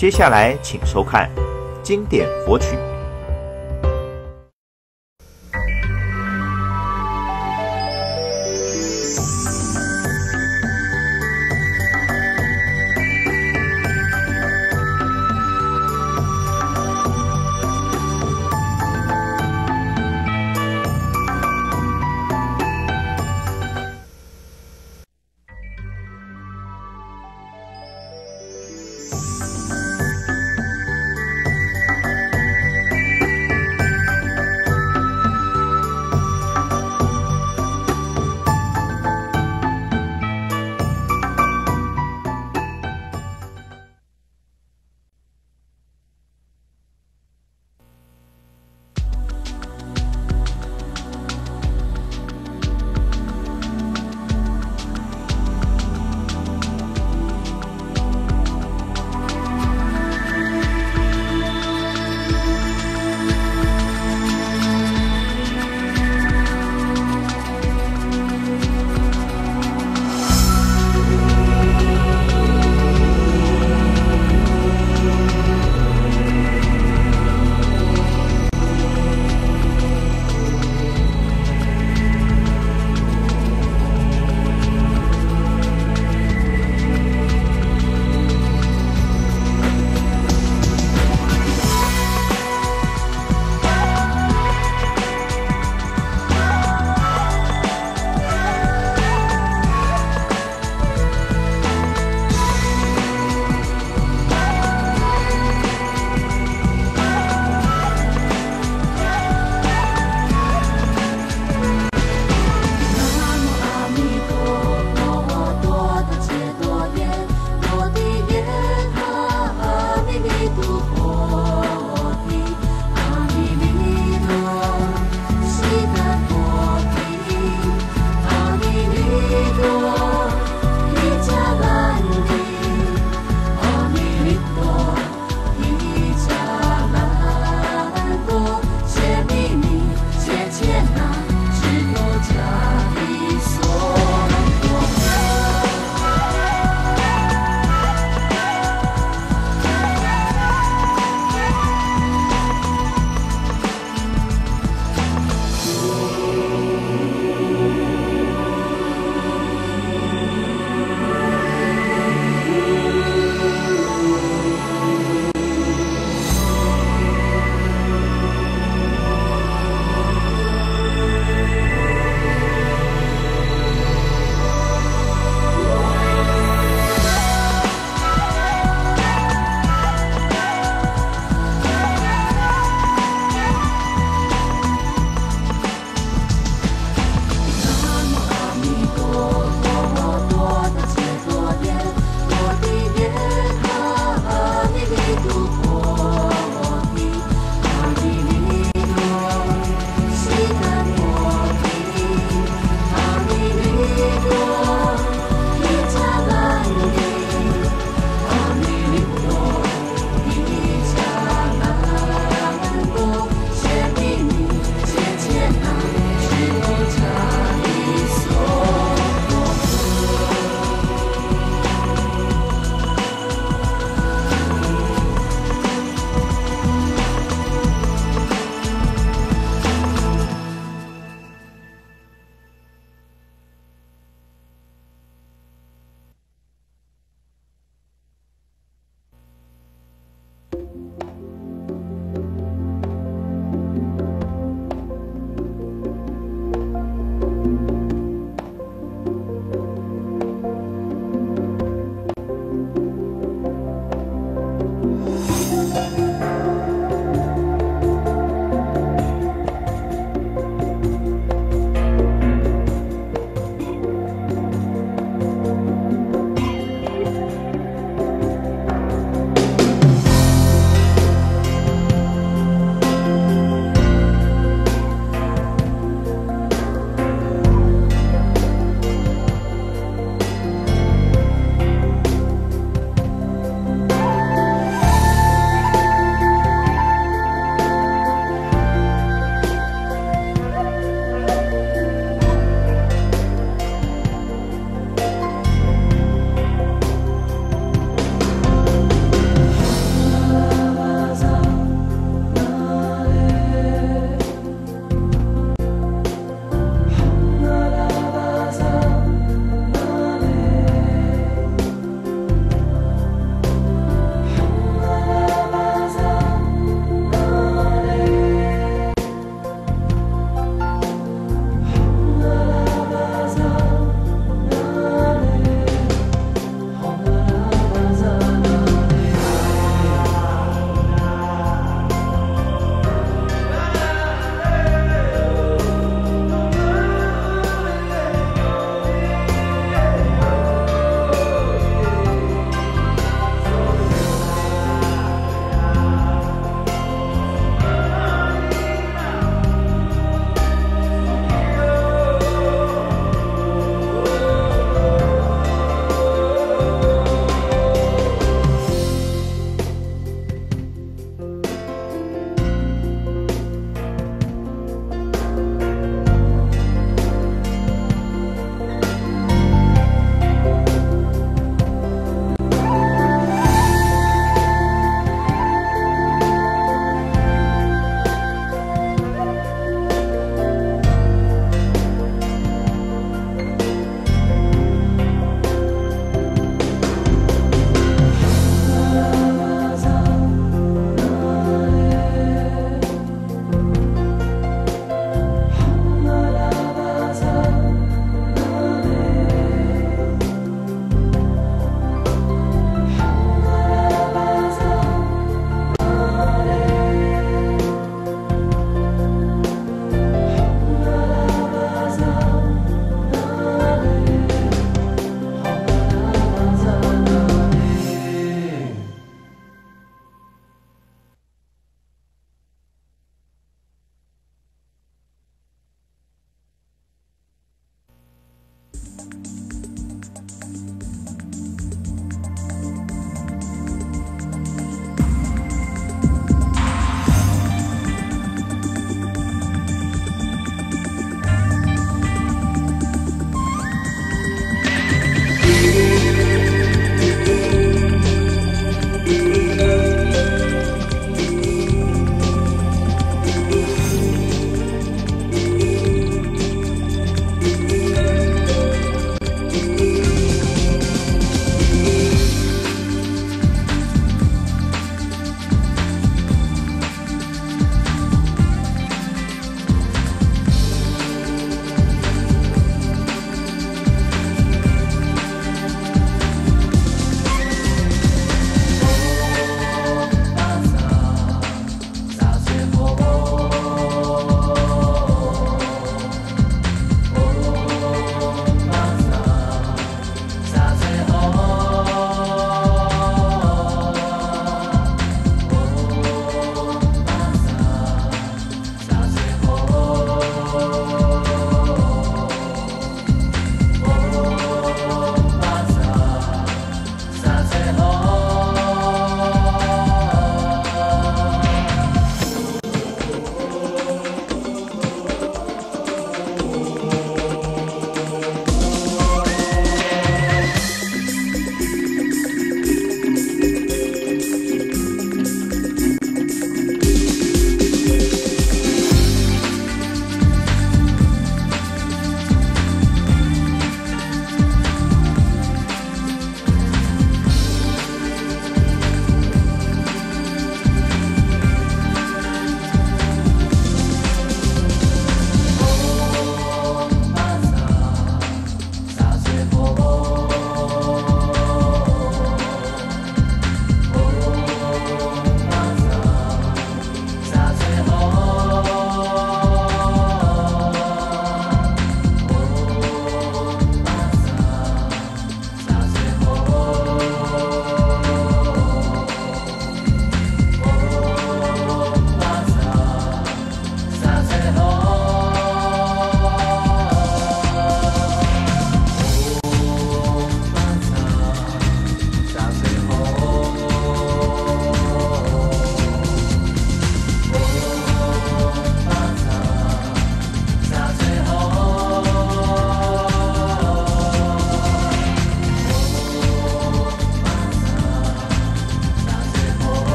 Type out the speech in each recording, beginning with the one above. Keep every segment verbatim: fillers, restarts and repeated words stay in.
接下来请收看经典佛曲。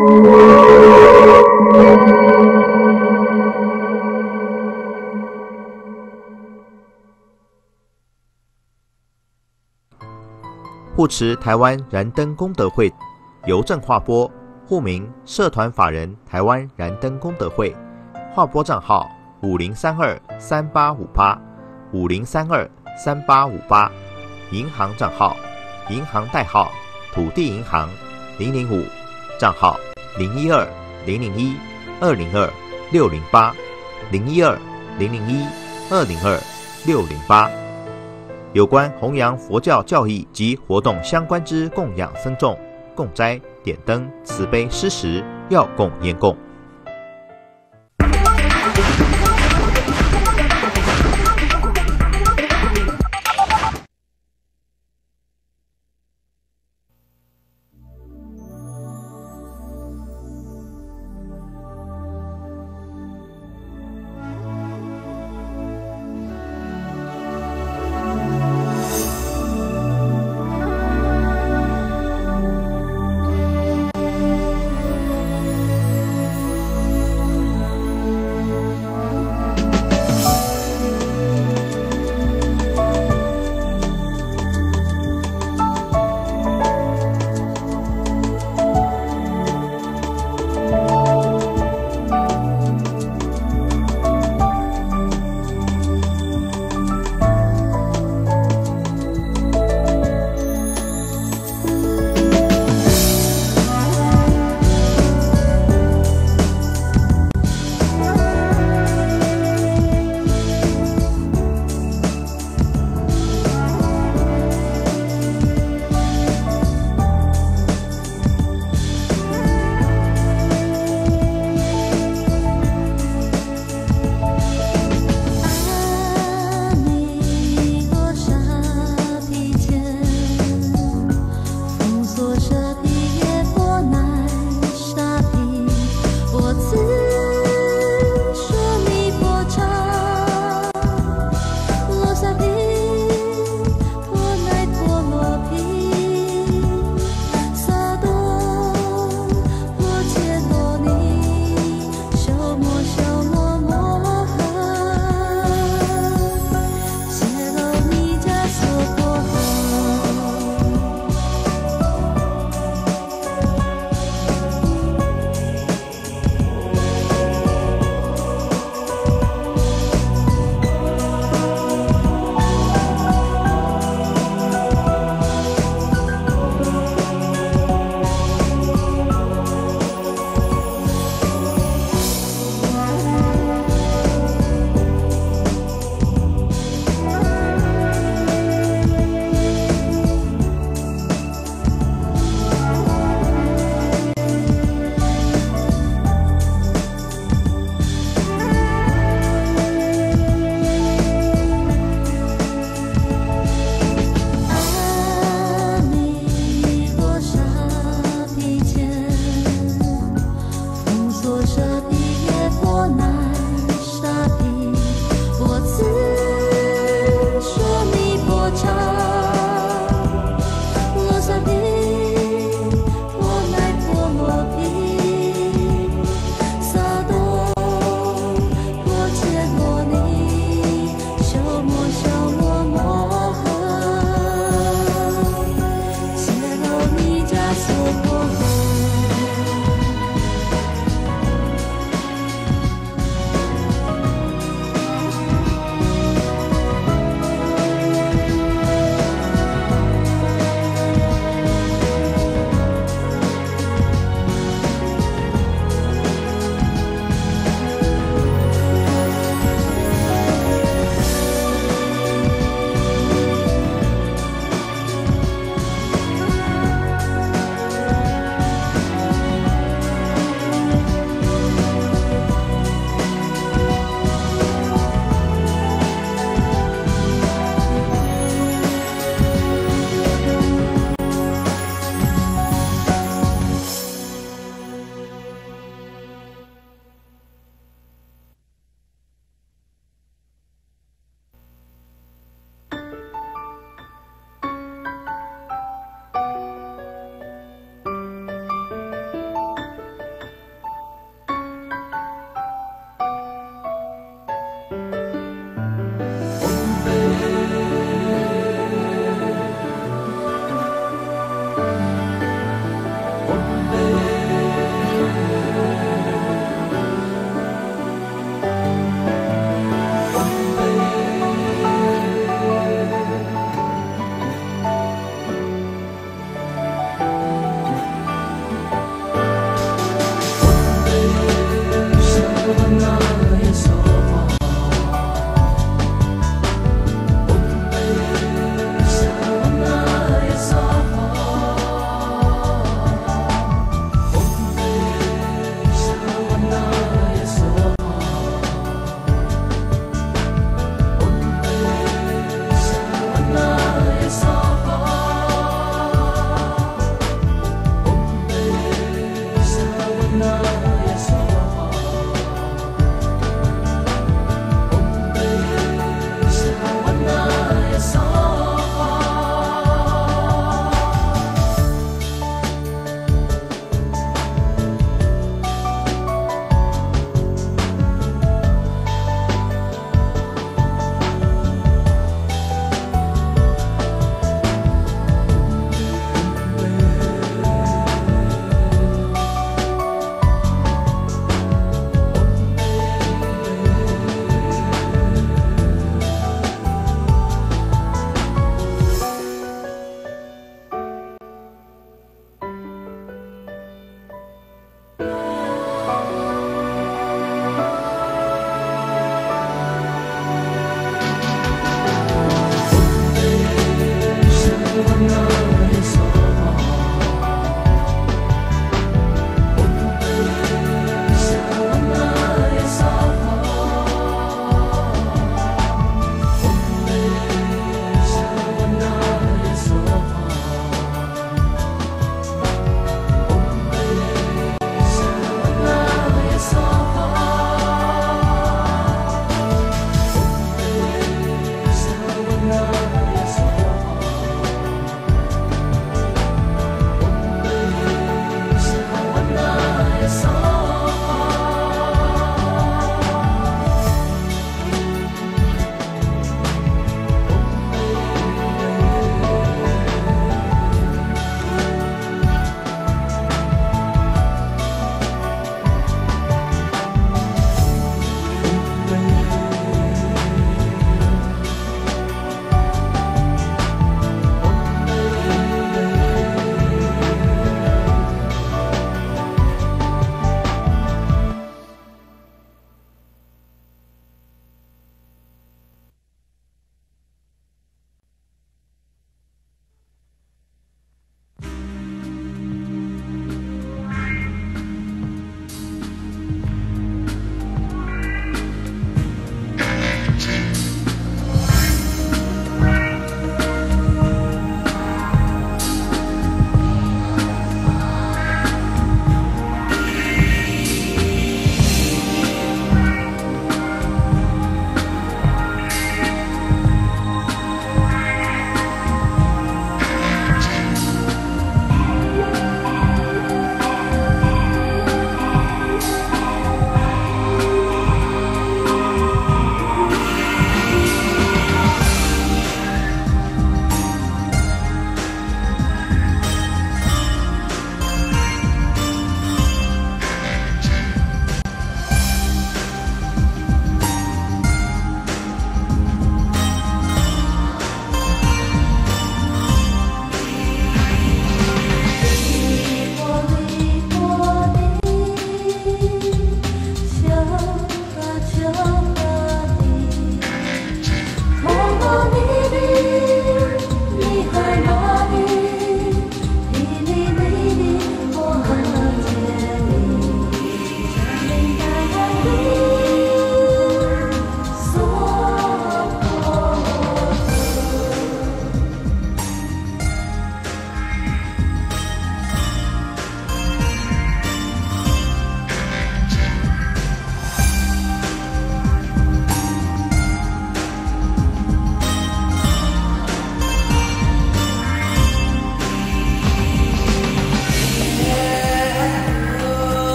护持台湾燃灯功德会邮政划拨，户名社团法人台湾燃灯功德会，划拨账号五零三二三八五八五零三二三八五八，银行账号银行代号土地银行零零五，账号零一二零零一二零二六零八零一二零零一二零二六零八。有关弘扬佛教教义及活动相关之供养僧众、供斋、点灯、慈悲施食，要供验供。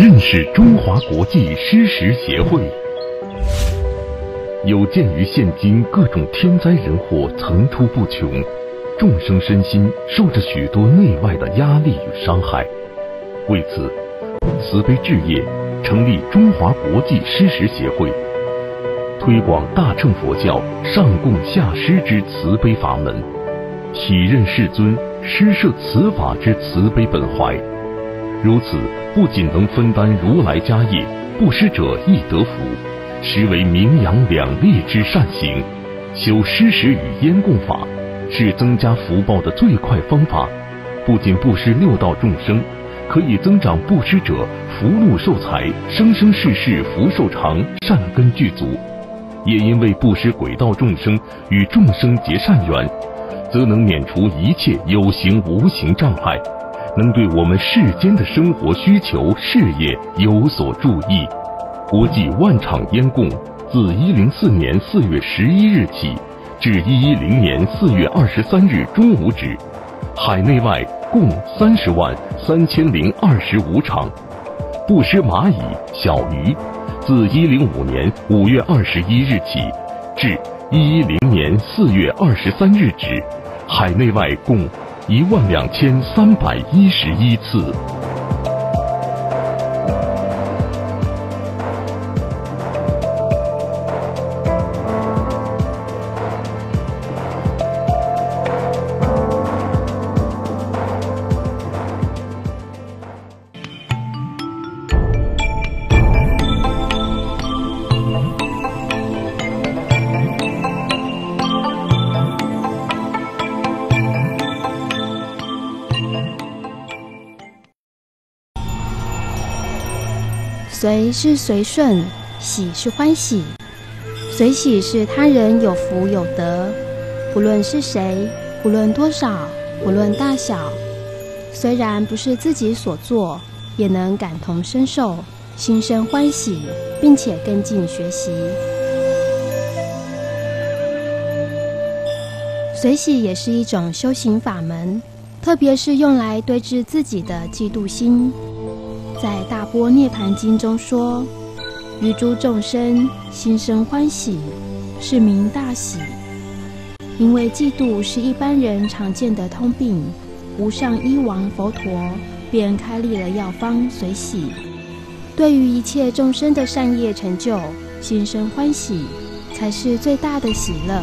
认识中华国际施食协会。有鉴于现今各种天灾人祸层出不穷，众生身心受着许多内外的压力与伤害，为此，慈悲置业成立中华国际施食协会，推广大乘佛教上供下施之慈悲法门，体认世尊施设此法之慈悲本怀。如此，不仅能分担如来家业，布施者亦得福，实为名扬两利之善行。修施食与烟供法，是增加福报的最快方法。不仅布施六道众生，可以增长布施者福禄寿财，生生世世福寿长，善根具足。也因为布施轨道众生与众生结善缘，则能免除一切有形无形障碍，能对我们世间的生活需求、事业有所助益。国际万场烟供自一零四年四月十一日起至一一零年四月二十三日中午止，海内外共三十万三千零二十五场。布施蚂蚁、小鱼，自一零五年五月二十一日起至一一零年四月二十三日止，海内外共一万两千三百一十一次。 随是随顺，喜是欢喜。随喜是他人有福有德，不论是谁，不论多少，不论大小，虽然不是自己所做，也能感同身受，心生欢喜，并且跟进学习。随喜也是一种修行法门，特别是用来对治自己的嫉妒心。在《大般涅盘经》中说，于诸众生心生欢喜，是名大喜。因为嫉妒是一般人常见的通病，无上医王佛陀便开立了药方随喜。对于一切众生的善业成就，心生欢喜，才是最大的喜乐。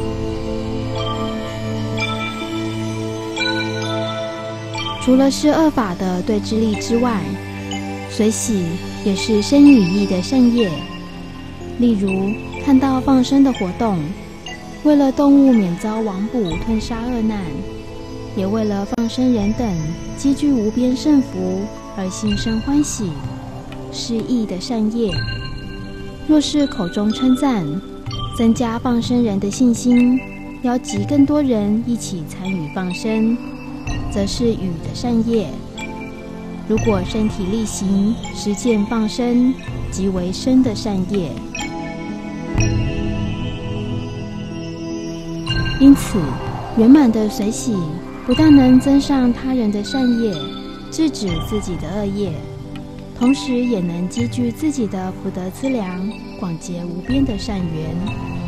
除了是恶法的对治力之外，随喜也是身语意的善业。例如看到放生的活动，为了动物免遭网捕吞杀恶难，也为了放生人等积聚无边胜福而心生欢喜，是义的善业。若是口中称赞，增加放生人的信心，邀集更多人一起参与放生，则是语的善业。如果身体力行实践放生，即为身的善业。因此，圆满的随喜不但能增上他人的善业，制止自己的恶业，同时也能积聚自己的福德资粮，广结无边的善缘。